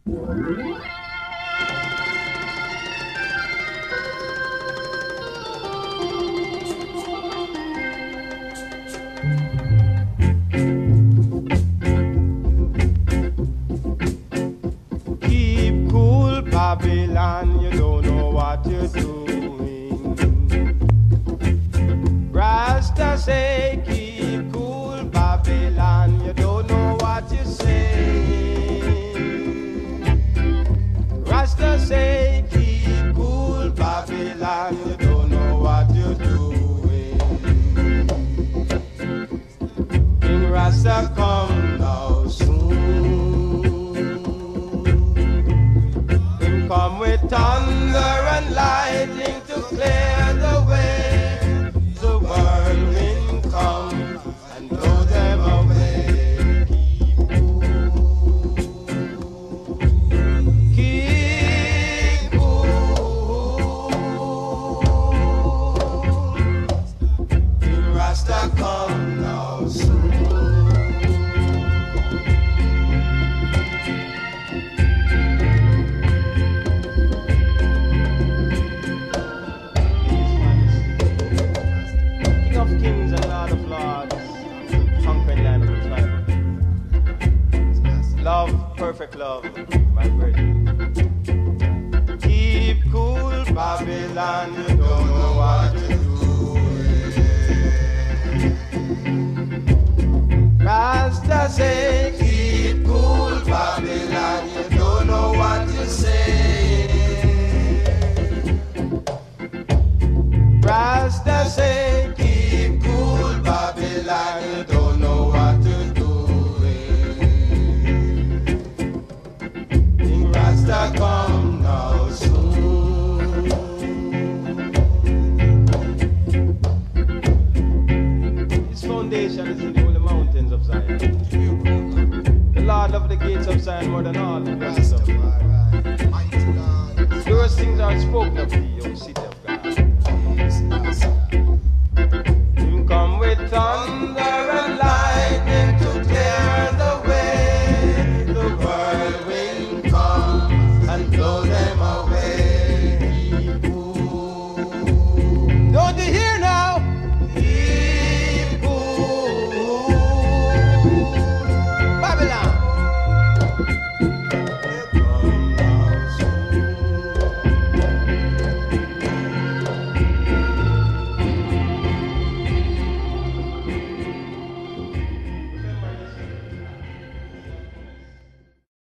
Keep cool, Babylon, you don't know what you're doing. Rasta say, keep cool, Babylon, you don't know what you're saying. Rasta say, keep cool, Babylon, you don't know what you're doing. King Rasta come now soon. Him come with thunder and lightning to clear the way. The whirlwind come and blow them away. Keep cool. King Rasta come now soon. King of kings and Lord of lords, conquering land of the tribe. Love, perfect love, my brethren. Keep cool, Babylon, you don't know what you're doing. Rasta say, keep cool, Babylon, you don't know what you're saying. Rasta say, keep cool, Babylon, you don't know what you're doing. King Rasta come now soon. His foundation is in the holy mountains of Zion. The Lord of the gates of Zion more than all the rest of them. Those things are spoken of thee, O city